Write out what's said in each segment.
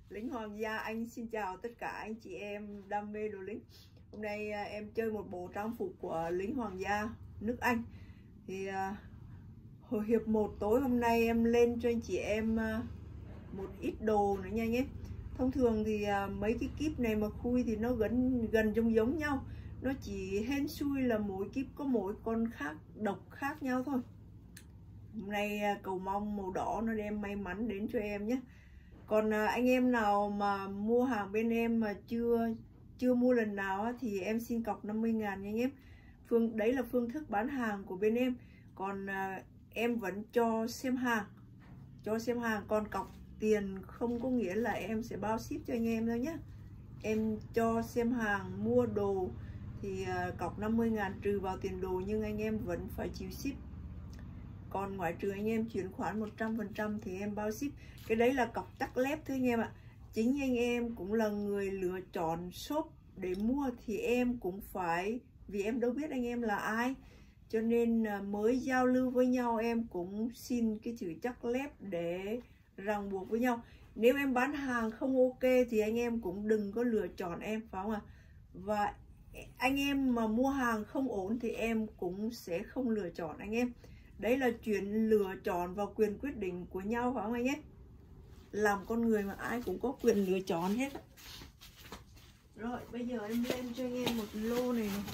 Lính Hoàng gia, anh xin chào tất cả anh chị em đam mê đồ lính. Hôm nay em chơi một bộ trang phục của lính Hoàng gia nước Anh. Thì hồi hiệp 1 tối hôm nay em lên cho anh chị em một ít đồ nữa nha anh em. Thông thường thì mấy cái kíp này mà khui thì nó gần giống nhau. Nó chỉ hên xui là mỗi kíp có mỗi con khác, độc khác nhau thôi. Hôm nay cầu mong màu đỏ nó đem may mắn đến cho em nhé. Còn anh em nào mà mua hàng bên em mà chưa mua lần nào á, thì em xin cọc 50.000 nha anh em. Đấy là phương thức bán hàng của bên em. Còn em vẫn cho xem hàng. Còn cọc tiền không có nghĩa là em sẽ bao ship cho anh em đâu nhé. Em cho xem hàng, mua đồ thì cọc 50.000 trừ vào tiền đồ, nhưng anh em vẫn phải chịu ship. Còn ngoại trừ anh em chuyển khoản 100% thì em bao ship. Cái đấy là cọc tắc lép thôi anh em ạ. Chính anh em cũng là người lựa chọn shop để mua thì em cũng phải, vì em đâu biết anh em là ai, cho nên mới giao lưu với nhau em cũng xin cái chữ chắc lép để ràng buộc với nhau. Nếu em bán hàng không ok thì anh em cũng đừng có lựa chọn em, phải không ạ? Và anh em mà mua hàng không ổn thì em cũng sẽ không lựa chọn anh em. Đấy là chuyện lựa chọn và quyền quyết định của nhau, phải không anh ấy? Làm con người mà ai cũng có quyền lựa chọn hết. Rồi bây giờ em lên cho anh em một lô này này.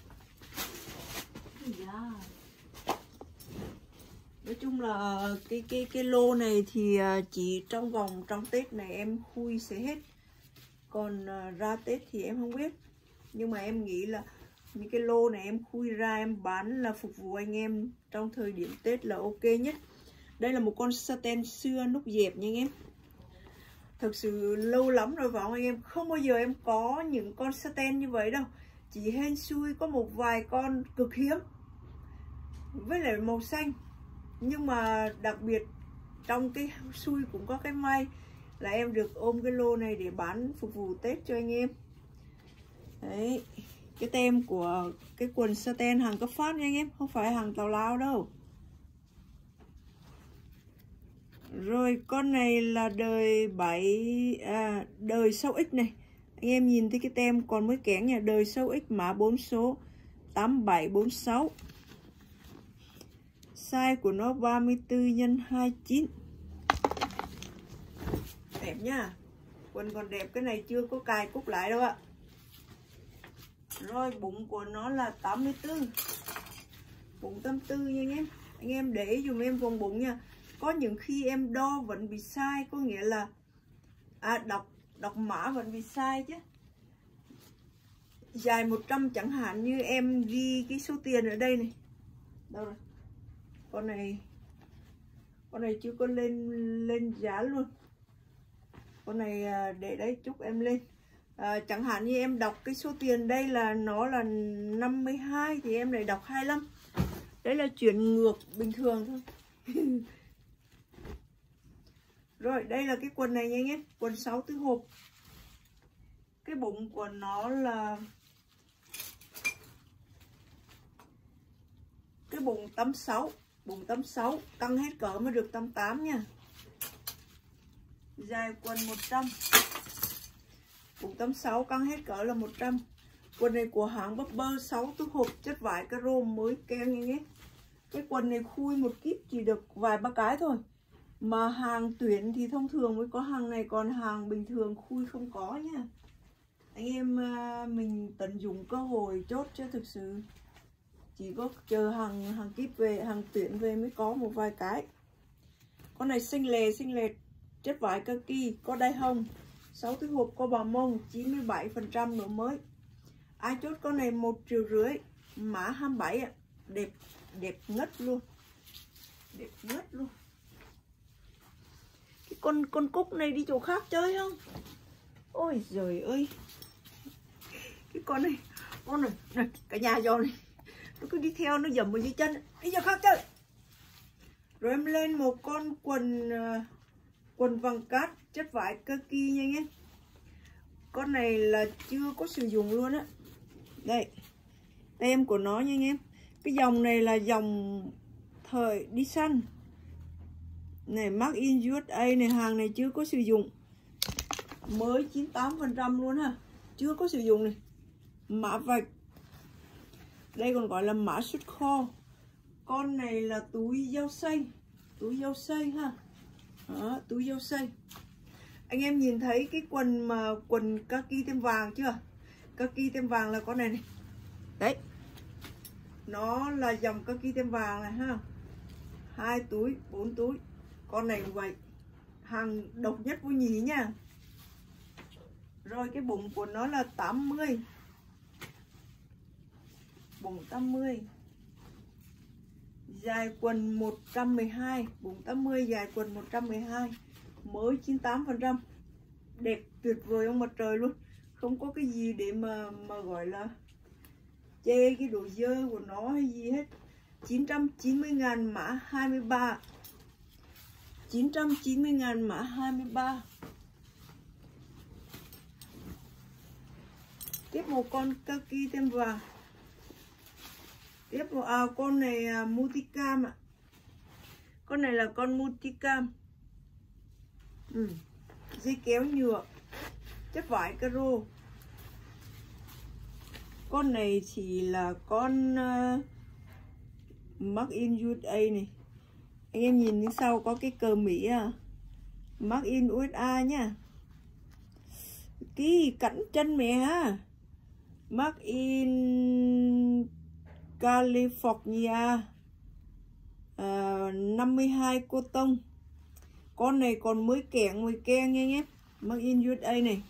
Nói chung là cái lô này thì chỉ trong Tết này em khui sẽ hết. Còn ra Tết thì em không biết. Nhưng mà em nghĩ là những cái lô này em khui ra em bán là phục vụ anh em trong thời điểm Tết là ok nhất. Đây là một con satin xưa nút dẹp nha anh em. Thực sự lâu lắm rồi phải không anh em? Không bao giờ em có những con satin như vậy đâu. Chỉ hên xui có một vài con cực hiếm với lại màu xanh. Nhưng mà đặc biệt trong cái xui cũng có cái may là em được ôm cái lô này để bán phục vụ Tết cho anh em. Đấy, cái tem của cái quần satin hàng cấp phát nha anh em, không phải hàng tào lao đâu. Rồi con này là đời sau X này. Anh em nhìn thấy cái tem còn mới kén nha, đời sau X mã 4 số 8746. Size của nó 34 x 29. Đẹp nha. Quần còn đẹp, cái này chưa có cài cúc lại đâu ạ. Rồi bụng của nó là 84. Bụng 84 nha anh em. Anh em để ý dùm em vòng bụng nha. Có những khi em đo vẫn bị sai, có nghĩa là đọc mã vẫn bị sai chứ. Dài 100 chẳng hạn, như em ghi cái số tiền ở đây này. Đâu rồi? Con này chưa có lên giá luôn. Con này để đấy chút em lên. Chẳng hạn như em đọc cái số tiền đây là nó là 52 thì em lại đọc 25. Đấy là chuyển ngược bình thường thôi. Rồi đây là cái quần này nha anh em, quần 6 tứ hộp. Cái bụng của nó là cái bụng 86, bụng 86, căng hết cỡ mới được 88 nha. Dài quần 100. Bụng 86 căng hết cỡ là 100. Quần này của hãng Bubber 6 tứ hộp, chất vải caro mới keng nha nhé. Cái quần này khui một kíp chỉ được vài ba cái thôi. Mà hàng tuyển thì thông thường mới có hàng này, còn hàng bình thường khui không có nha. Anh em mình tận dụng cơ hội chốt cho thực sự. Chỉ có chờ hàng kíp về, hàng tuyển về mới có một vài cái. Con này xinh lệ, chất vải kaki, có đai hông, 6 tứ hộp, có bò mông, 97% độ mới. Ai chốt con này 1,5 triệu, mã 27 ạ. Đẹp ngất luôn. Đẹp ngất luôn. Cái con cúc này đi chỗ khác chơi không? Ôi giời ơi. Cái con này cả nhà giò này. Nó cứ đi theo, nó dầm vào dưới chân. Đi chỗ khác chơi. Rồi em lên một con quần vàng cát, chất vải kaki nha anh em. Con này là chưa có sử dụng luôn á. Đây, tem của nó nha anh em. Cái dòng này là dòng thời đi săn này, Made in USA này, hàng này chưa có sử dụng. mới 98% luôn ha, chưa có sử dụng này. Mã vạch, đây còn gọi là mã xuất kho. Con này là túi dao xay ha. Đó, túi dao xay. Anh em nhìn thấy cái quần kaki tem vàng chưa? Kaki tem vàng là con này này. Đấy, nó là dòng kaki tem vàng này ha. 2 túi, 4 túi. Con này cũng vậy, hàng độc nhất vô nhì nha. Rồi cái bụng của nó là 80, bụng 80, dài quần 112, bụng 80, dài quần 112, mới 98%, đẹp tuyệt vời ông mặt trời luôn, không có cái gì để mà gọi là chê cái độ dơ của nó hay gì hết. 990.000 mã 23, 990.000 mã 23. Tiếp một con kaki tem vàng. Tiếp một con này multicam ạ. Con này là con multicam. Dây kéo nhựa, chất vải caro. Con này chỉ là con Made in USA này. Anh em nhìn đến sau có cái cờ Mỹ à. Made in USA nhá. Cái cẳng chân mẹ ha. Made in California, 52 cotton. Con này còn mới kẹn mới keng nha anh em. Made in USA này.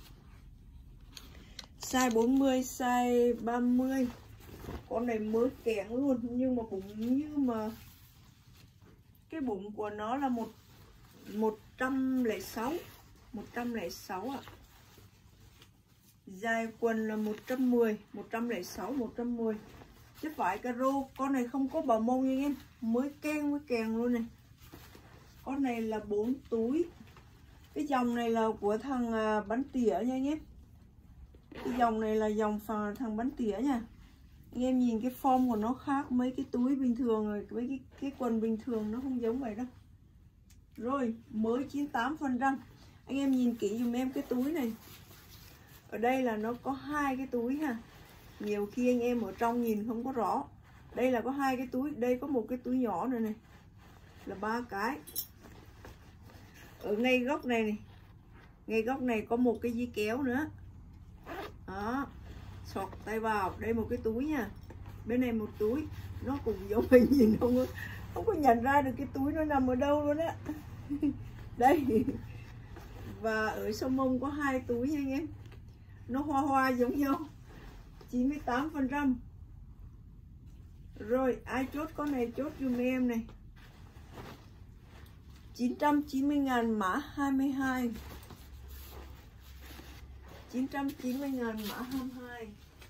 Size 40, size 30. Con này mới kẹn luôn, nhưng mà bụng như mà cái bụng của nó là 106 ạ. Dài quần là 110, 106, 110. Chất vải caro. Con này không có bờ mông nha anh em, mới keng luôn này. Con này là 4 túi. Cái dòng này là của thằng bánh tỉa nha anh em. Cái dòng này là dòng thằng bánh tỉa nha. Anh em nhìn cái form của nó khác mấy cái túi bình thường rồi, với cái quần bình thường nó không giống vậy đâu. Rồi, mới 98%. Anh em nhìn kỹ dùm em cái túi này. Ở đây là nó có 2 cái túi ha. Nhiều khi anh em ở trong nhìn không có rõ. Đây là có 2 cái túi, đây có một cái túi nhỏ nữa này. Là 3 cái. Ở ngay góc này này. Ngay góc này có một cái dây kéo nữa. Đó. Sọt tay vào, đây một cái túi nha. Bên này một túi. Nó cũng giống mình, nhìn không có nhận ra được cái túi nó nằm ở đâu luôn á. Đây. Và ở sau mông có 2 túi nha anh em. Nó hoa giống nhau. 98%. Rồi ai chốt con này chốt dùm em này. 990.000 mã 22, 990.000 mã 22.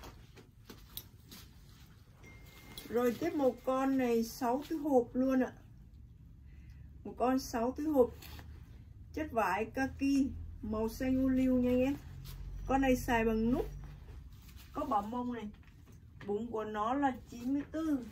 Rồi tiếp một con này 6 túi hộp luôn ạ. Một con 6 túi hộp. Chất vải kaki màu xanh ô liu nha anh em. Con này xài bằng nút. Có bả mông này. Bụng của nó là 94.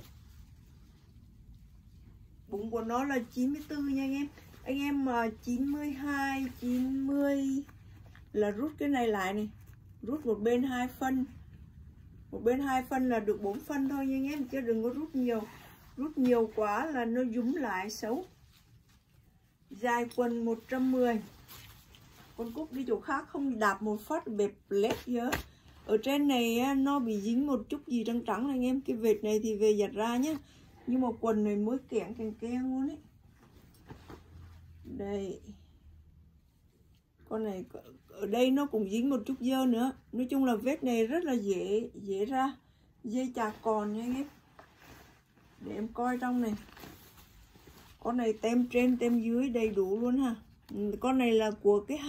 Bụng của nó là 94 nha anh em. Anh em mà 92, 90 là rút cái này lại này. Rút một bên 2 phân. Một bên 2 phân là được 4 phân thôi nha anh em. Chứ đừng có rút nhiều. Rút nhiều quá là nó dúm lại xấu. Dài quần 110. Con Cúc đi chỗ khác không đạp một phát bẹp lép nhớ. Ở trên này nó bị dính một chút gì trắng trắng này anh em. Cái vệt này thì về giặt ra nhé. Nhưng mà quần này mới keng luôn ấy. Đây. Con này ở đây nó cũng dính một chút dơ nữa. Nói chung là vết này rất là dễ ra. Dây chà còn nha anh em. Để em coi trong này. Con này tem trên tem dưới đầy đủ luôn ha. Con này là của cái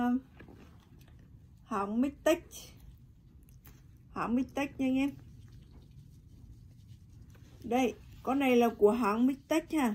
hãng Mixtec. Hãng Mixtec nha anh em. Đây, con này là của hãng Mixtec ha.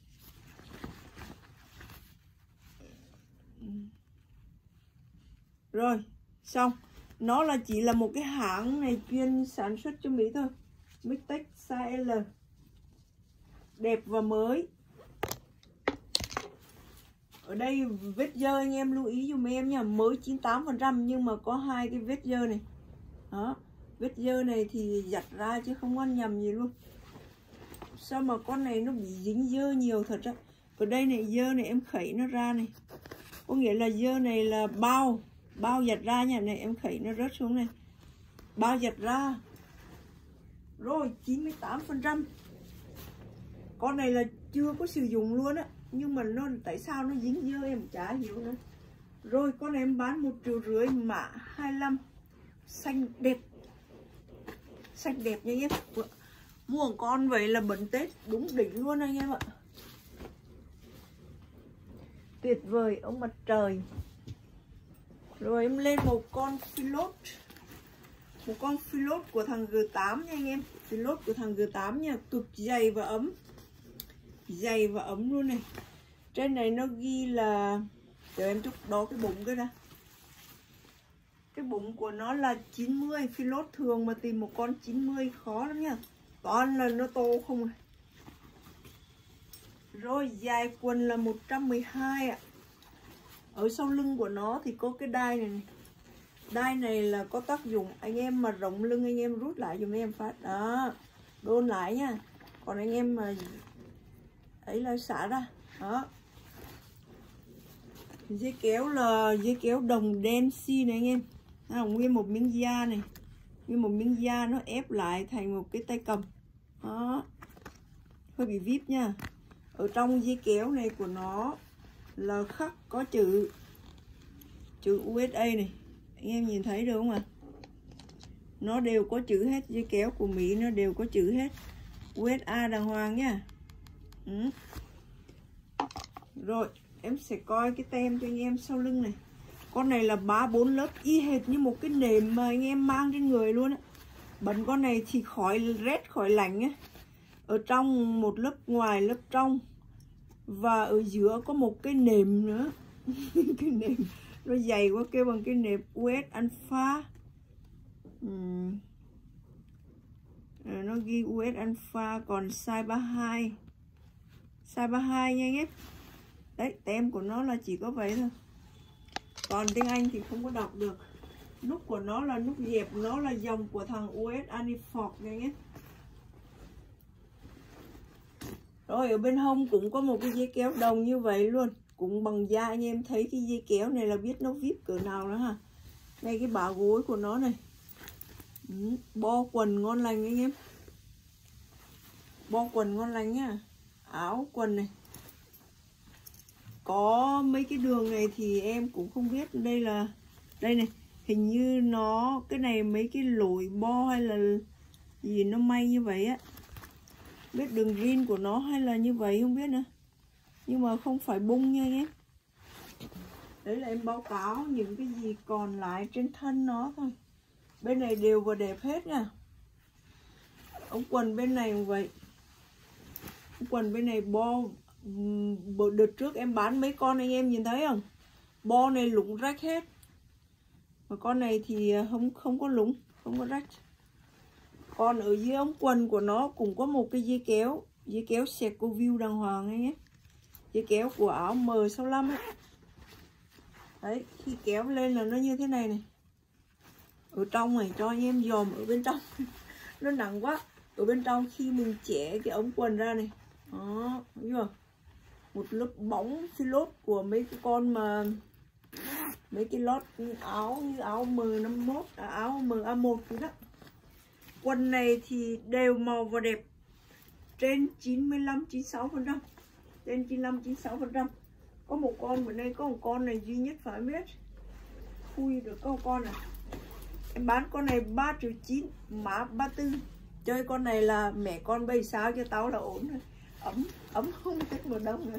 Rồi, xong. Nó là chỉ là một cái hãng này chuyên sản xuất cho Mỹ thôi. Mixtec size L. Đẹp và mới. Ở đây vết dơ anh em lưu ý dùm em nha, mới 98% nhưng mà có hai cái vết dơ này. Đó, vết dơ này thì giặt ra chứ không ăn nhầm gì luôn. Sao mà con này nó bị dính dơ nhiều thật á. Ở đây này dơ này em khẩy nó ra này. Có nghĩa là dơ này là bao giặt ra nha. Này em khẩy nó rớt xuống này. Bao giặt ra. Rồi 98%. Con này là chưa có sử dụng luôn á. Nhưng mà nó tại sao nó dính dơ em chả hiểu nữa. Rồi con này em bán 1,5 triệu, mã 25. Xanh đẹp. Xanh đẹp nha em. Mua một con vậy là bận Tết đúng đỉnh luôn anh em ạ. Tuyệt vời ông mặt trời. Rồi em lên một con Philot. Một con Philot của thằng G8 nha anh em. Philot của thằng G8 nha. Cực dày và ấm. Dày và ấm luôn này. Trên này nó ghi là, chờ em chút đó cái bụng cái ra. Cái bụng của nó là 90. Philot thường mà tìm một con 90 khó lắm nha. Toàn là nó to không à. Rồi dài quần là 112 ạ. Ở sau lưng của nó thì có cái đai này. Đai này là có tác dụng anh em mà rộng lưng anh em rút lại dùm em phát. Đó, đôn lại nha. Còn anh em mà ấy là xả ra. Đó. Dây kéo là dây kéo đồng đen xi này anh em. Nguyên một miếng da này. Nguyên một miếng da nó ép lại thành một cái tay cầm. Đó. Hơi bị vip nha. Ở trong dây kéo này của nó là khắc có chữ USA này. Anh em nhìn thấy được không ạ? Nó đều có chữ hết. Dây kéo của Mỹ nó đều có chữ hết. USA đàng hoàng nha. Rồi em sẽ coi cái tem cho anh em sau lưng này. Con này là 3-4 lớp y hệt như một cái nệm mà anh em mang trên người luôn á. Bẩn con này thì khỏi rét khỏi lạnh á. Ở trong một lớp ngoài lớp trong. Và ở giữa có một cái nệm nữa. Cái nệm nó dày quá, kêu bằng cái nệm US Alpha. Nó ghi US Alpha. Còn size 32. Size 32 nha anh em. Đấy, tem của nó là chỉ có vậy thôi. Còn tiếng Anh thì không có đọc được. Nút của nó là nút dẹp. Nó là dòng của thằng US Aniford nha anh em. Rồi ở bên hông cũng có một cái dây kéo đồng như vậy luôn. Cũng bằng da, anh em thấy cái dây kéo này là biết nó vip cỡ nào nữa ha. Đây cái bả gối của nó này. Bo quần ngon lành anh em. Bo quần ngon lành nhá. Áo quần này. Có mấy cái đường này thì em cũng không biết. Đây là, đây này. Hình như nó, cái này mấy cái lỗi bo hay là gì nó may như vậy á. Biết đường rin của nó hay là như vậy không biết nữa. Nhưng mà không phải bung nha anh em. Đấy là em báo cáo những cái gì còn lại trên thân nó thôi. Bên này đều và đẹp hết nha. Ống quần bên này cũng vậy. Ống quần bên này bo. Đợt trước em bán mấy con anh em nhìn thấy không? Bo này lủng rách hết. Mà con này thì không có lủng, không có rách. Còn ở dưới ống quần của nó cũng có một cái dây kéo. Dây kéo Secoview đàng hoàng ấy nhé. Dây kéo của áo M65 ấy. Đấy, khi kéo lên là nó như thế này này. Ở trong này cho anh em dòm ở bên trong. Nó nặng quá. Ở bên trong khi mình chẻ cái ống quần ra này. Đó, thấy chưa? Một lớp bóng Philot của mấy cái con mà mấy cái lót áo như áo M51, áo MA1 đó. Quần này thì đều màu và đẹp. Trên 95-96%. Trên 95-96%. Có một con bữa nay có một con này duy nhất phải biết. Khui được có một con này. Em bán con này 3,9 triệu, mã 34. Chơi con này là mẹ con bay sao cho tao là ổn rồi. Ấm không thích mùa đông nữa.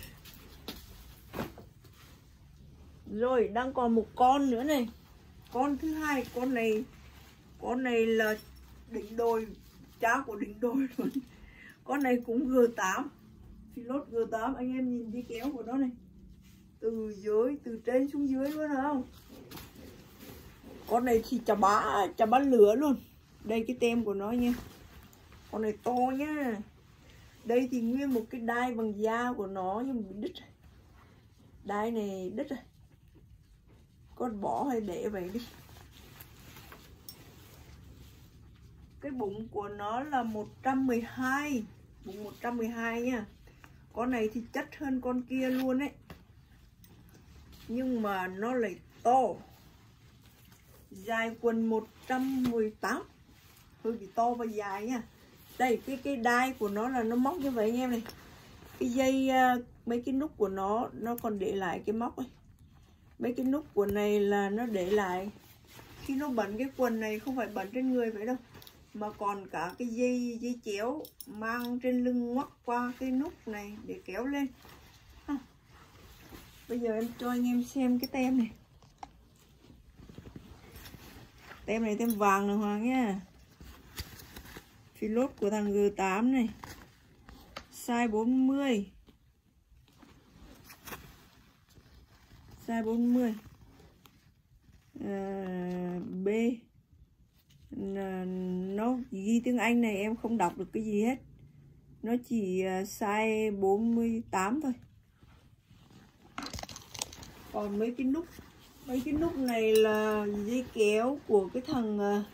Rồi đang còn một con nữa này. Con thứ hai, con này là đỉnh đồi, cha của đỉnh đồi luôn. Con này cũng G8. Philot G8, anh em nhìn dây kéo của nó này. Từ dưới, từ trên xuống dưới luôn hả không? Con này thì chà bá lửa luôn. Đây cái tem của nó nha. Con này to nhá. Đây thì nguyên một cái đai bằng da của nó nhưng bị đứt. Đai này đứt rồi, con bỏ hay để vậy đi. Cái bụng của nó là 112, bụng 112 nha. Con này thì chất hơn con kia luôn đấy, nhưng mà nó lại to. Dài quần 118, hơi bị to và dài nha. Đây cái đai của nó là nó móc như vậy anh em này. Cái dây mấy cái nút của nó còn để lại cái móc ấy. Mấy cái nút của này là nó để lại khi nó bận cái quần này, không phải bận trên người vậy đâu, mà còn cả cái dây chéo mang trên lưng ngoắc qua cái nút này để kéo lên. Bây giờ em cho anh em xem cái tem này. Tem này tem vàng đàng hoàng nha. Philốt của thằng G8 này, size 40, size 40, B. Nó ghi tiếng Anh này em không đọc được cái gì hết, nó chỉ size 48 thôi. Còn mấy cái nút này là dây kéo của cái thằng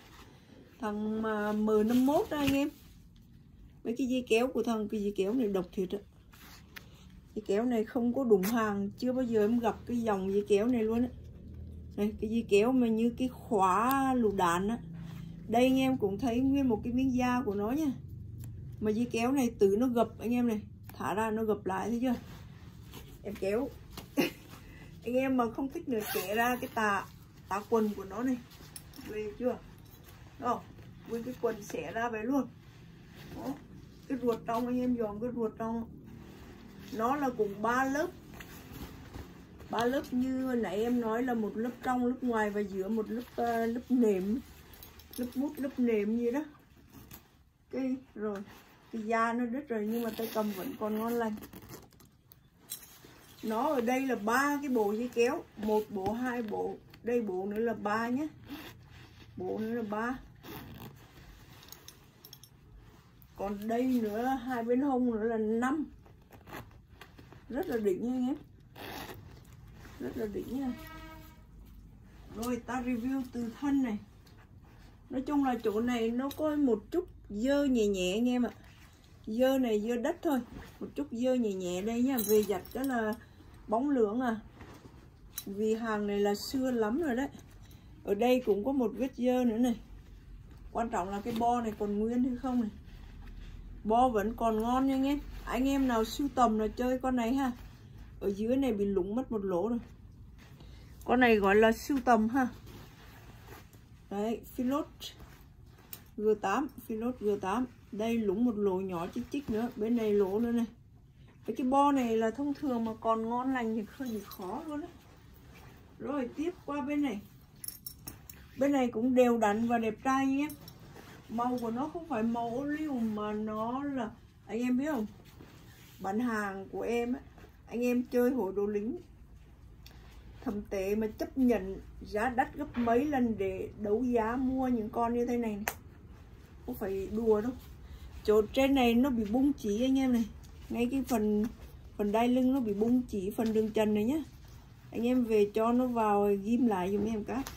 M51 đó anh em. Mấy cái dây kéo của thằng, cái dây kéo này độc thiệt á. Dây kéo này không có đụng hàng, chưa bao giờ em gặp cái dòng dây kéo này luôn á. Đây, cái dây kéo mà như cái khóa lựu đạn á. Đây anh em cũng thấy nguyên một cái miếng da của nó nha. Mà dây kéo này tự nó gập anh em này, thả ra nó gập lại, thấy chưa? Em kéo anh em mà không thích nữa kẻ ra cái tà quần của nó này, về chưa? Đó, nguyên cái quần xẻ ra vậy luôn. Đó, cái ruột trong anh em dòm cái ruột trong, nó là cùng 3 lớp. 3 lớp như nãy em nói là một lớp trong, lớp ngoài và giữa một lớp nệm, lớp mút, lớp nệm gì đó. Cái rồi cái da nó đứt rồi nhưng mà tay cầm vẫn còn ngon lành. Nó ở đây là 3 cái bộ dây kéo, 1 bộ, 2 bộ, đây bộ nữa là 3 nhé, bộ nữa là 3. Còn đây nữa, hai bên hông nữa là 5. Rất là đỉnh nha anh em, rất là đỉnh nha. Rồi ta review từ thân này. Nói chung là chỗ này nó có một chút dơ nhẹ nhẹ anh em ạ. Dơ này dơ đất thôi, một chút dơ nhẹ nhẹ đây nha. Về giặt đó là bóng lưỡng à, vì hàng này là xưa lắm rồi đấy. Ở đây cũng có một vết dơ nữa này. Quan trọng là cái bo này còn nguyên hay không này. Bo vẫn còn ngon nha anh em. Anh em nào sưu tầm là chơi con này ha. Ở dưới này bị lủng mất một lỗ rồi. Con này gọi là sưu tầm ha. Đấy, Philốt G8, Philốt G8. Đây lủng một lỗ nhỏ chích chích nữa, bên này lỗ nữa này. Cái bo này là thông thường mà còn ngon lành thì hơi bị khó luôn đấy. Rồi tiếp qua bên này. Bên này cũng đều đặn và đẹp trai nhé. Màu của nó không phải màu ô liu mà nó là, anh em biết không, bán hàng của em á, anh em chơi hội đồ lính thầm tệ mà chấp nhận giá đắt gấp mấy lần để đấu giá mua những con như thế này, không phải đùa đâu. Chỗ trên này nó bị bung chỉ anh em này, ngay cái phần đai lưng nó bị bung chỉ phần đường trần này nhá. Anh em về cho nó vào ghim lại giùm em cái.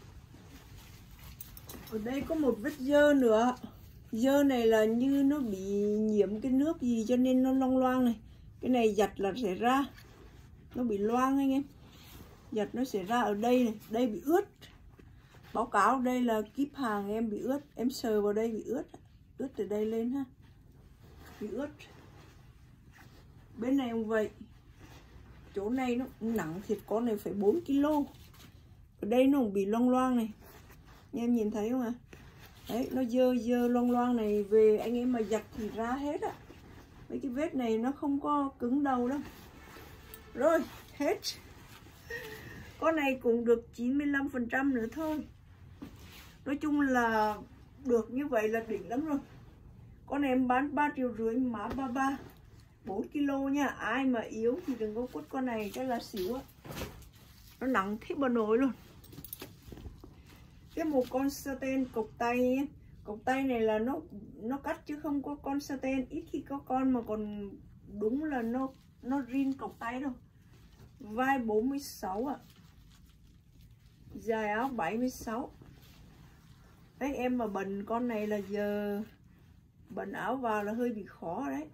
Ở đây có một vết dơ nữa. Dơ này là như nó bị nhiễm cái nước gì cho nên nó long loang này. Cái này giặt là sẽ ra, nó bị loang anh em, giặt nó sẽ ra ở đây này. Đây bị ướt, báo cáo đây là kíp hàng em bị ướt. Em sờ vào đây bị ướt, ướt từ đây lên ha, bị ướt. Bên này cũng vậy, chỗ này nó nặng thiệt, con này phải 4 kg. Ở đây nó cũng bị loang loang này, anh em nhìn thấy không ạ? Đấy, nó dơ dơ loang loang này, về anh em mà giặt thì ra hết á. Mấy cái vết này nó không có cứng đầu đâu. Rồi, hết. Con này cũng được 95% nữa thôi. Nói chung là được như vậy là đỉnh lắm rồi. Con này em bán 3,5 triệu mã 33, 4 kg nha. Ai mà yếu thì đừng có quất con này, cái là xỉu á. Nó nặng thế bà nội luôn. Cái một con satin cộc tay, cộc tay này là nó cắt chứ không có con satin. Ít khi có con mà còn đúng là nó rin cộc tay đâu. vai 46 ạ. Dài áo 76. Đấy, em mà bận con này là giờ bận áo vào là hơi bị khó đấy.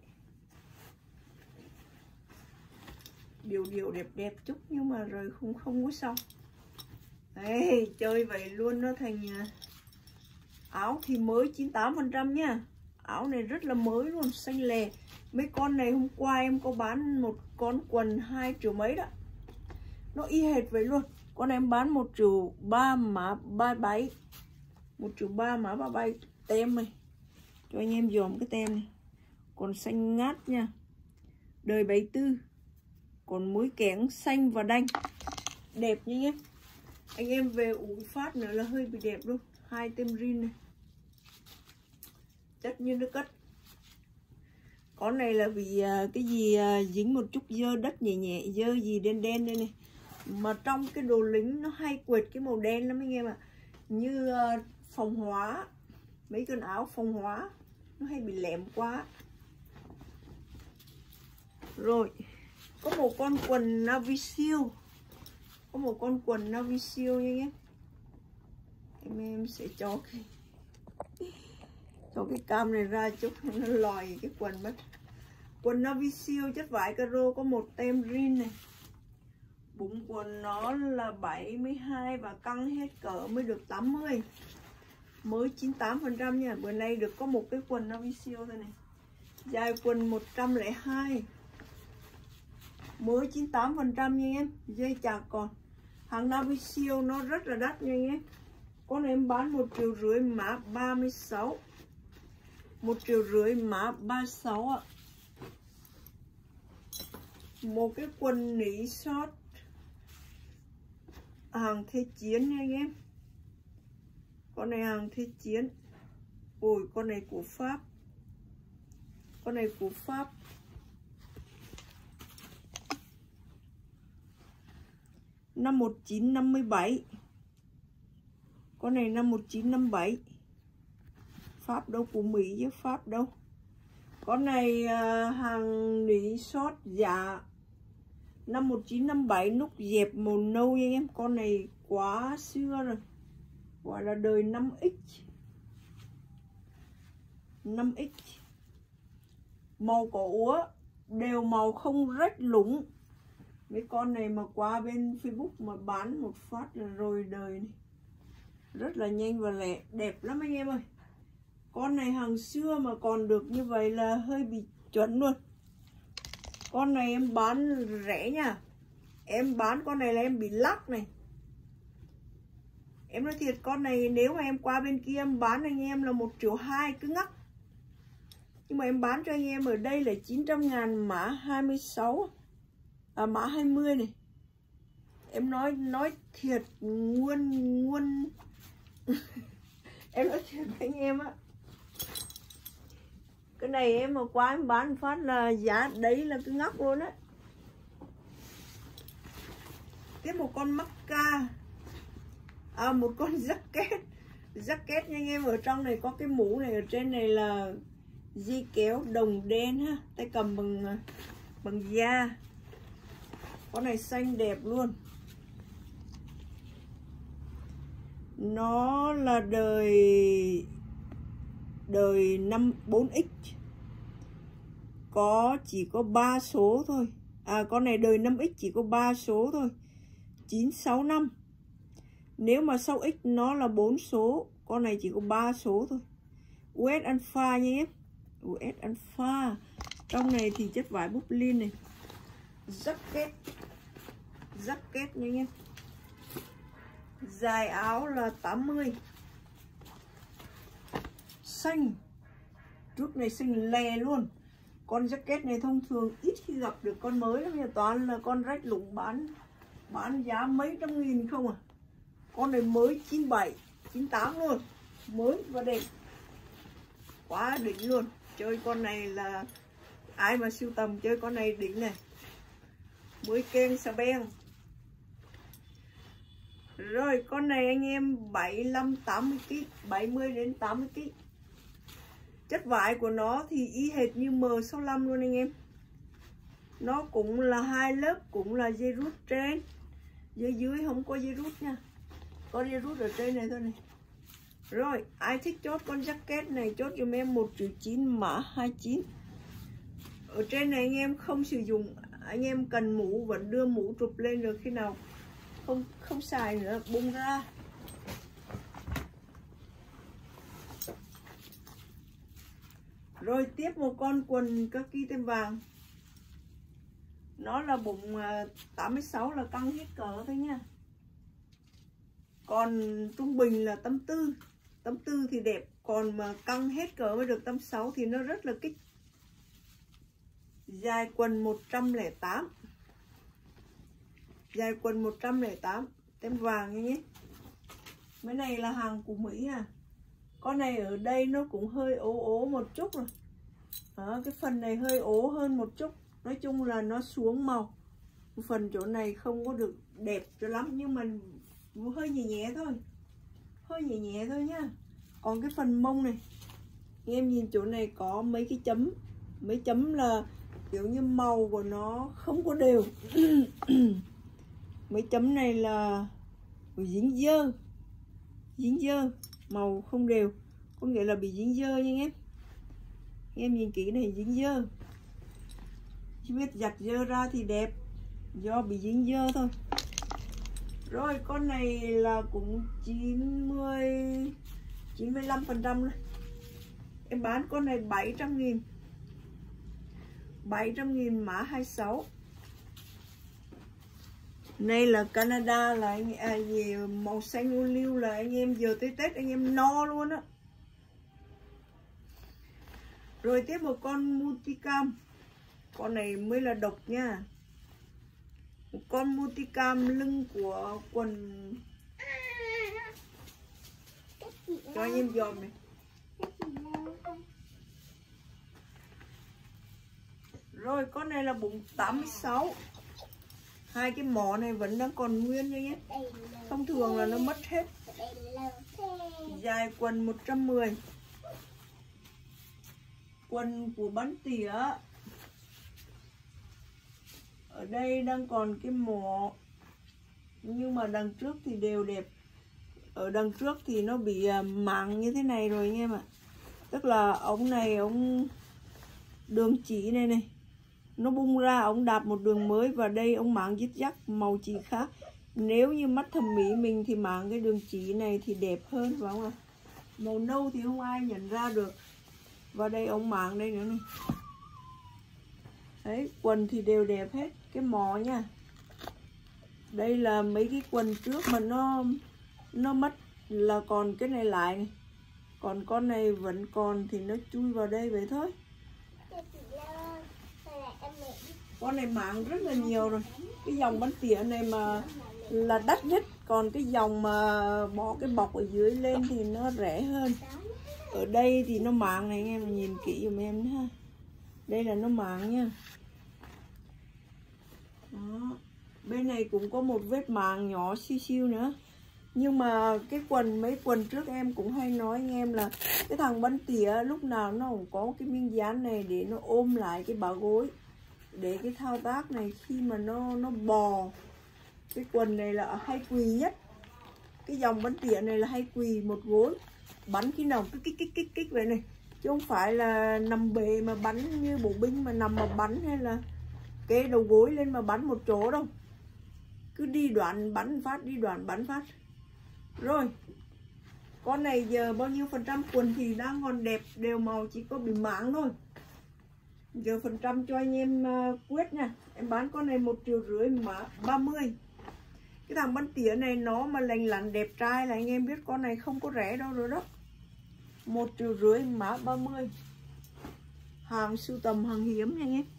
Điều đẹp đẹp chút nhưng mà rồi không có xong. Đấy, chơi vậy luôn nó thành áo thì mới 98% nha. Áo này rất là mới luôn, xanh lè. Mấy con này hôm qua em có bán một con quần 2 triệu mấy đó. Nó y hệt vậy luôn. Con em bán 1 triệu 3 mã 37. 1 triệu 3 mã 37. Tem này. Cho anh em dòm cái tem này. Còn xanh ngát nha. Đời 74. Còn mũi kẽng xanh và đanh. Đẹp nha em. Anh em về ủi phát nữa là hơi bị đẹp luôn. 2 tem rin này. Chất như nước cất. Con này là vì cái gì dính một chút dơ đất nhẹ nhẹ, dơ gì đen đen đây này. Mà trong cái đồ lính nó hay quệt cái màu đen lắm anh em ạ. Như phòng hóa, mấy con áo phòng hóa nó hay bị lẻm quá. Rồi, có một con quần navy seal. Có một con quần navy seal nha em sẽ cho cái cam này ra chút nó lòi cái quần mất. Quần navy seal chất vải caro có một tem rin này. Bụng quần nó là 72 và căng hết cỡ mới được 80. Mới 98% nha. Bữa nay được có một cái quần navy seal thôi này. Dài quần 102. Mới 98% nha em. Dây chạc còn. Hàng navy seal nó rất là đắt nha em. Con em bán 1,5 triệu mã 36. 1,5 triệu mã 36 ạ. Một cái quần nỉ short hàng thế chiến nha anh em. Con này hàng thế chiến. Ôi con này của Pháp. Con này của Pháp. Năm 1957. Con này năm 1957. Pháp đâu, của Mỹ chứ Pháp đâu. Con này hàng nỉ short dạ năm 1957, nút dẹp màu nâu nha em. Con này quá xưa rồi, gọi là đời 5X. 5X. Màu cỏ úa, đều màu không rách lủng. Mấy con này mà qua bên Facebook mà bán một phát là rồi đời này. Rất là nhanh và lẹ, đẹp lắm anh em ơi. Con này hàng xưa mà còn được như vậy là hơi bị chuẩn luôn. Con này em bán rẻ nha. Em bán con này là em bị lắc này. Em nói thiệt, con này nếu mà em qua bên kia em bán anh em là 1,2 triệu cứ ngắc. Nhưng mà em bán cho anh em ở đây là 900.000 mã 26. Mã 20 này. Em nói thiệt nguồn em nói thiệt với anh em á. Cái này em mà qua em bán phát là giá đấy là cứ ngóc luôn á. Tiếp một con Macca. Một con jacket nha anh em. Ở trong này có cái mũ này, ở trên này là dây kéo đồng đen ha, tay cầm bằng da. Con này xanh đẹp luôn. Nó là đời 4X. Chỉ có 3 số thôi. Con này đời 5X chỉ có 3 số thôi. 965. Nếu mà 6X nó là 4 số, con này chỉ có 3 số thôi. US Alpha nha em. US Alpha. Trong này thì chất vải búp lin này. Jacket nha em. Dài áo là 80. Xanh. Trước này xanh lè luôn. Con jacket này thông thường ít khi gặp được con mới lắm nha. Toàn là con rách lủng bán giá mấy trăm nghìn không à. Con này mới 97, 98 luôn. Mới và đẹp. Quá đỉnh luôn. Chơi con này là ai mà sưu tầm chơi con này đỉnh này. Mới kênh xà beng. Rồi con này anh em 75-80 kg, 70 đến 80 kg. Chất vải của nó thì y hệt như M65 luôn anh em. Nó cũng là 2 lớp, cũng là dây rút trên, dây dưới không có dây rút nha, có dây rút ở trên này thôi này. Rồi ai thích chốt con jacket này chốt giùm em 1.9 mã 29. Ở trên này anh em không sử dụng, anh em cần mũ vẫn đưa mũ chụp lên được, khi nào không xài nữa bung ra. Rồi tiếp một con quần kaki tem vàng, nó là bụng 86 là căng hết cỡ thôi nha. Còn trung bình là 84 thì đẹp, còn mà căng hết cỡ mới được 86 thì nó rất là kích. Dài quần 108, dài quần 108 tem vàng nha nhé. Cái này là hàng của Mỹ à. Con này ở đây nó cũng hơi ố một chút rồi. Đó, cái phần này hơi ố hơn một chút. Nói chung là nó xuống màu. Phần chỗ này không có được đẹp cho lắm, nhưng mà hơi nhẹ thôi. Hơi nhẹ thôi nhá. Còn cái phần mông này, em nhìn chỗ này có mấy cái chấm. Mấy chấm là kiểu như màu của nó không có đều. Mấy chấm này là dính dơ, màu không đều, có nghĩa là bị dính dơ nha em. Em nhìn kỹ này, dính dơ, chứ biết giặt dơ ra thì đẹp, do bị dính dơ thôi. Rồi con này là cũng 95% rồi. Em bán con này 700.000, 700.000 mã 26. Này là Canada, là gì màu xanh ô liu, là anh em giờ tới Tết anh em no luôn á. Rồi tiếp một con multicam, con này mới là độc nha. Một con multicam lưng của quần, cho anh em dòm này. Rồi con này là bụng 86. Hai cái mỏ này vẫn đang còn nguyên nha nhé. Thông thường là nó mất hết. Dài quần 110. Quần của bắn tỉa. Ở đây đang còn cái mỏ, nhưng mà đằng trước thì đều đẹp. Ở đằng trước thì nó bị mảng như thế này rồi anh em ạ. Tức là ống này, ống đường chỉ này nó bung ra, ống đạp một đường mới, và đây ống mảng dít dắt, màu chỉ khác. Nếu như mắt thẩm mỹ mình thì mảng cái đường chỉ này thì đẹp hơn, phải không ạ? Màu nâu thì không ai nhận ra được. Và đây ống mảng đây nữa này. Đấy, quần thì đều đẹp hết, cái mỏ nha. Đây là mấy cái quần trước mà nó mất, là còn cái này lại này. Còn con này vẫn còn thì nó chui vào đây vậy thôi. Con này mảng rất là nhiều rồi. Cái dòng bắn tỉa này mà là đắt nhất. Còn cái dòng mà bỏ cái bọc ở dưới lên thì nó rẻ hơn. Ở đây thì nó mảng này, anh em nhìn kỹ giùm em ha. Đây là nó mảng nha. Đó. Bên này cũng có một vết mảng nhỏ xíu xíu nữa. Nhưng mà cái quần, mấy quần trước em cũng hay nói anh em là cái thằng bắn tỉa lúc nào nó cũng có cái miếng dán này để nó ôm lại cái bả gối, để cái thao tác này khi mà nó bò. Cái quần này là hay quỳ nhất. Cái dòng bắn tỉa này là hay quỳ một gối, bắn khi nào cứ kích vậy này, chứ không phải là nằm bề mà bắn như bộ binh mà nằm mà bắn, hay là cái đầu gối lên mà bắn một chỗ đâu. Cứ đi đoạn bắn phát, đi đoạn bắn phát. Rồi con này giờ bao nhiêu phần trăm? Quần thì đang còn đẹp, đều màu, chỉ có bị mảng thôi. Giờ phần trăm cho anh em quyết nha. Em bán con này 1,5 triệu mã 30. Cái thằng bắn tỉa này nó mà lành lặn đẹp trai là anh em biết con này không có rẻ đâu rồi đó. 1,5 triệu mã 30. Hàng sưu tầm, hàng hiếm nha anh em.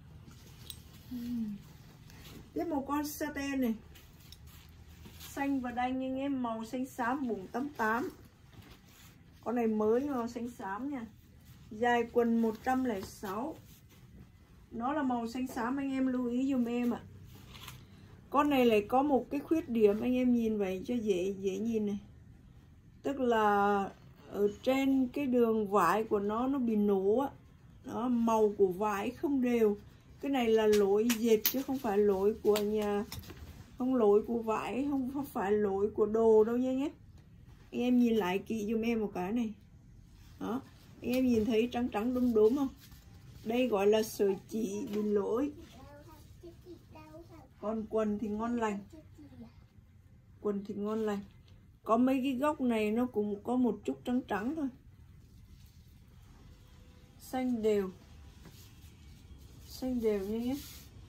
Tiếp một con satin này, xanh và đanh anh em, màu xanh xám, bụng 88. Con này mới màu xanh xám nha. Dài quần 106. Nó là màu xanh xám, anh em lưu ý dùm em ạ. Con này lại có một cái khuyết điểm, anh em nhìn vậy cho dễ nhìn này. Tức là ở trên cái đường vải của nó bị nổ á. Đó, màu của vải không đều. Cái này là lỗi dệt chứ không phải lỗi của nhà, không lỗi của vải, không phải lỗi của đồ đâu nha nhé. Anh em nhìn lại kỹ giùm em một cái này. Đó, anh em nhìn thấy trắng trắng đốm đốm không? Đây gọi là sợi chỉ bị lỗi. Còn quần thì ngon lành. Quần thì ngon lành. Có mấy cái góc này nó cũng có một chút trắng trắng thôi. Xanh đều. Xanh đều nha nhé.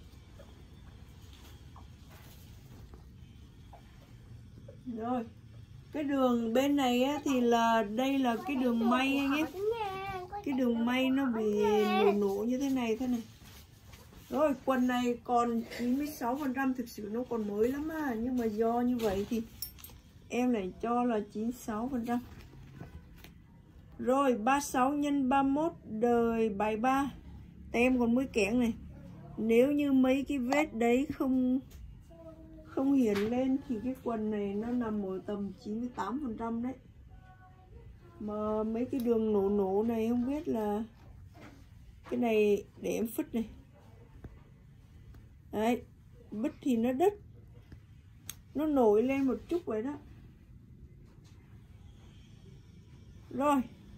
Rồi. Cái đường bên này á, thì là đây là cái đường may anh nhé. Cái đường may nó bị nổ nổ như thế này Rồi quần này còn 96%, thực sự nó còn mới lắm á. Nhưng mà do như vậy thì em lại cho là 96%. Rồi 36 x 31 đời 73. Tem còn mới kẽn này. Nếu như mấy cái vết đấy không hiện lên thì cái quần này nó nằm ở tầm 98% đấy. Mà mấy cái đường nổ nổ này không biết là cái này để em phứt này. Đấy, bứt thì nó đứt. Nó nổi lên một chút vậy đó. Rồi.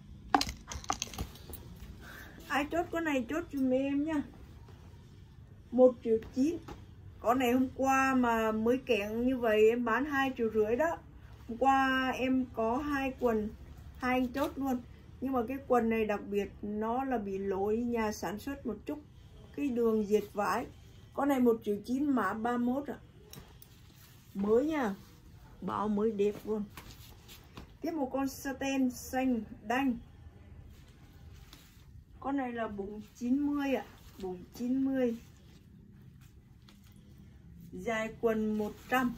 Ai chốt con này chốt giùm em nha. 1,9 triệu. Con này hôm qua mà mới kẹn như vậy em bán 2,5 triệu đó. Hôm qua em có 2 quần, 2 anh chốt luôn. Nhưng mà cái quần này đặc biệt nó là bị lỗi nhà sản xuất một chút. Cái đường dệt vải. Con này 1,9 triệu mã 31 ạ. Mới nha. Báo mới đẹp luôn. Tiếp một con satin xanh đanh. Con này là bụng 90 ạ. Bụng 90. Dài quần 100.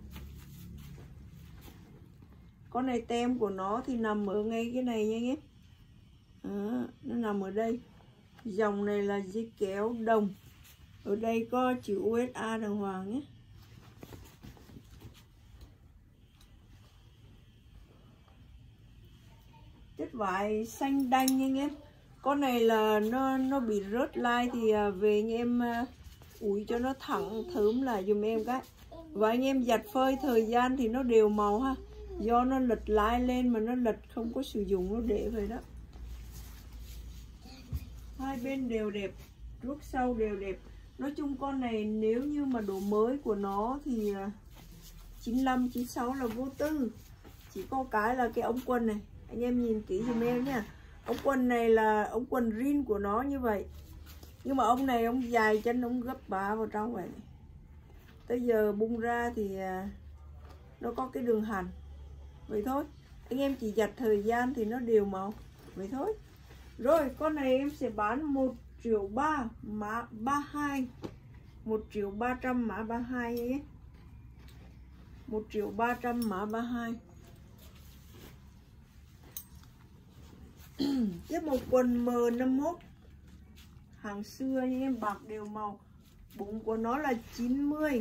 Con này tem của nó thì nằm ở ngay cái này nha anh em. Nó nằm ở đây. Dòng này là dây kéo đồng. Ở đây có chữ USA đàng hoàng nhé. Chất vải xanh đanh nha anh em. Con này là nó bị rớt like thì về anh em ủi cho nó thẳng thớm lại dùm em cái. Và anh em giặt phơi thời gian thì nó đều màu ha. Do nó lật like lên mà nó lật không có sử dụng, nó để vậy đó. Hai bên đều đẹp, trước sau đều đẹp. Nói chung con này nếu như mà độ mới của nó thì 95, 96 là vô tư. Chỉ có cái là cái ống quần này. Anh em nhìn kỹ dùm em nha. Ống quần này là ống quần rin của nó như vậy. Nhưng mà ông này ông dài chân, ông gấp bả vào trong vậy này. Tới giờ bung ra thì nó có cái đường hằn. Vậy thôi. Anh em chỉ giặt thời gian thì nó đều màu. Vậy thôi. Rồi con này em sẽ bán 1,3 triệu mã 32. 1,3 triệu mã 32 nhé. 1,3 triệu mã 32. Tiếp một quần M51 hàng xưa như em, bạc đều màu. Bụng của nó là 90.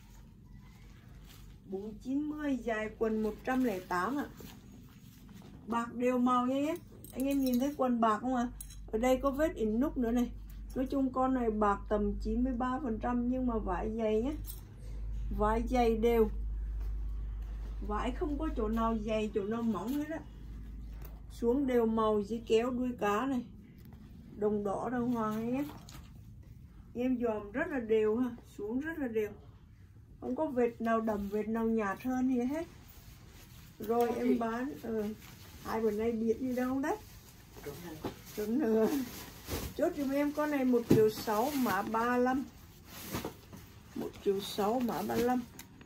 Bụng 90, dài quần 108 ạ. Bạc đều màu nha nhé. Anh em nhìn thấy quần bạc không ạ? Ở đây có vết in nút nữa này. Nói chung con này bạc tầm 93%, nhưng mà vải dày nhé. Vải dày đều. Vải không có chỗ nào dày, chỗ nào mỏng hết á. Xuống đều màu dây kéo đuôi cá này. Đồng đỏ đồng hoàng nhé. Em dòm rất là đều ha. Xuống rất là đều. Không có vệt nào đậm, vệt nào nhạt hơn gì hết. Rồi em bán hai bữa nay biết đi đâu đấy. Đúng rồi. Chốt giùm em con này 1,6 triệu mã 35. 1,6 triệu mã 35.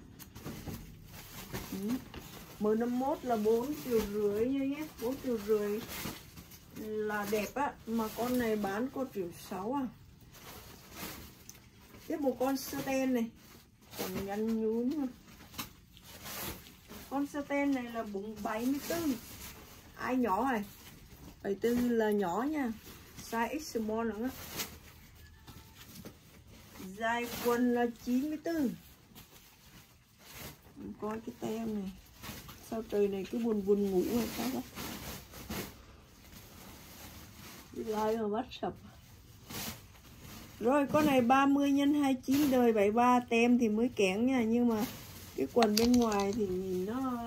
M51 là 4,5 triệu nha nhé. 4,5 triệu là đẹp á. Mà con này bán có 1,6 triệu à. Tiếp một con satin này. Còn nhăn nhún mà. Con satin này là bụng 74. Ai nhỏ rồi? 74 là nhỏ nha. Size X small nữa. Dài quần là 94. Coi cái tem này. Sao trời này cứ buồn buồn ngủ rồi sao đó. Đi like mà bắt sập. Rồi con này 30 x 29 đời 73 tem thì mới kén nha, nhưng mà cái quần bên ngoài thì nhìn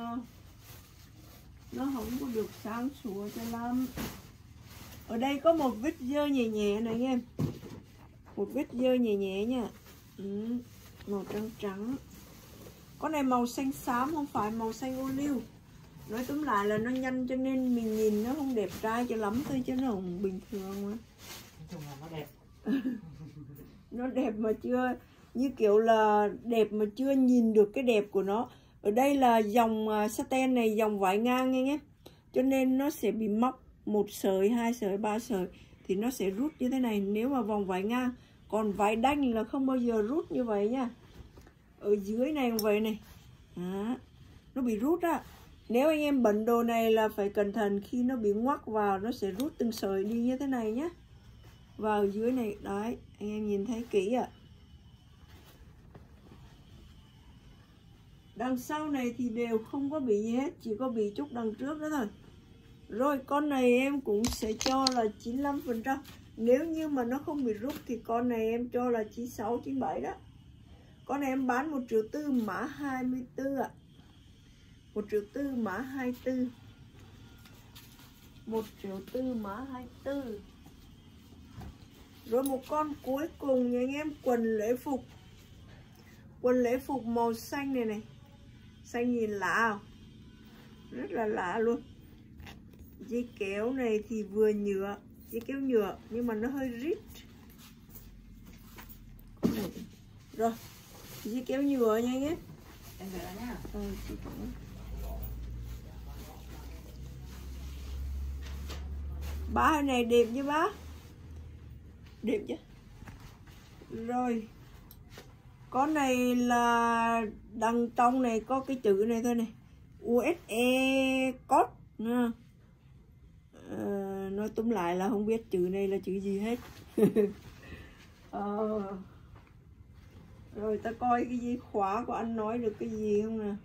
nó không có được sáng sủa cho lắm. Ở đây có một vết dơ nhẹ nhẹ này anh em, một vết dơ nhẹ nhẹ nha. Màu trắng trắng. Con này màu xanh xám không phải màu xanh ô liu. Nói túm lại là nó nhanh cho nên mình nhìn nó không đẹp trai cho lắm thôi, chứ nó không bình thường mà. Nó đẹp. Nó đẹp mà chưa, như kiểu là đẹp mà chưa nhìn được cái đẹp của nó. Ở đây là dòng satin này dòng vải ngang nghe nhé, cho nên nó sẽ bị móc 1 sợi, 2 sợi, 3 sợi thì nó sẽ rút như thế này nếu mà vòng vải ngang. Còn vải đanh là không bao giờ rút như vậy nha. Ở dưới này cũng vậy này. Đó, nó bị rút á. Nếu anh em bận đồ này là phải cẩn thận, khi nó bị ngoắc vào nó sẽ rút từng sợi đi như thế này nhé. Và ở dưới này, đấy, anh em nhìn thấy kỹ ạ. Đằng sau này thì đều không có bị gì hết, chỉ có bị chút đằng trước đó thôi. Rồi con này em cũng sẽ cho là 95%. Nếu như mà nó không bị rút thì con này em cho là 96, 97 đó. Con này em bán 1,4 triệu mã 24 ạ. 1,4 triệu mã 24. 1,4 triệu mã 24. Rồi một con cuối cùng nha anh em, quần lễ phục. Quần lễ phục màu xanh này này. Xanh nhìn lạ không? Rất là lạ luôn. Dây kéo này thì vừa nhựa, dây kéo nhựa nhưng mà nó hơi rít. Rồi, dây kéo nhựa nha anh em. Em về đó nhá. Bá này đẹp chứ bá. Đẹp chứ. Rồi. Con này là đằng trong này có cái chữ này thôi này. USA code nha. Nói túm lại là không biết chữ này là chữ gì hết. Rồi ta coi cái dây khóa của anh nói được cái gì không nè.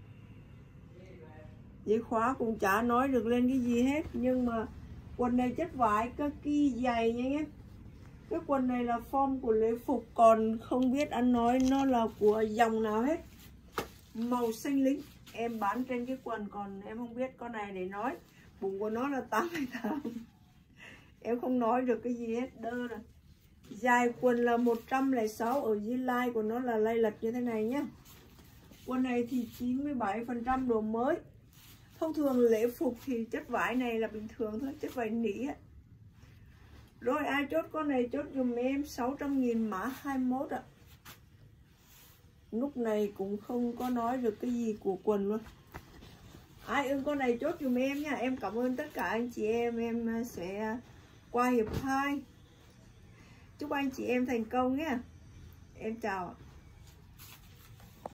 Dây khóa cũng chả nói được lên cái gì hết. Nhưng mà quần này chất vải cực kỳ dày nha em. Cái quần này là form của lễ phục, còn không biết anh nói nó là của dòng nào hết. Màu xanh lính. Em bán trên cái quần, còn em không biết con này để nói. Bụng của nó là 88. Em không nói được cái gì hết, đơ rồi. Dài quần là 106, ở dưới like của nó là lay lệch như thế này nhá. Quần này thì 97% đồ mới. Thông thường lễ phục thì chất vải này là bình thường thôi, chất vải nỉ á. Rồi ai chốt con này chốt dùm em 600.000 mã 21 ạ. Lúc này cũng không có nói được cái gì của quần luôn. Ai ưng con này chốt dùm em nha. Em cảm ơn tất cả anh chị em sẽ qua hiệp 2. Chúc anh chị em thành công nhé. Em chào ạ.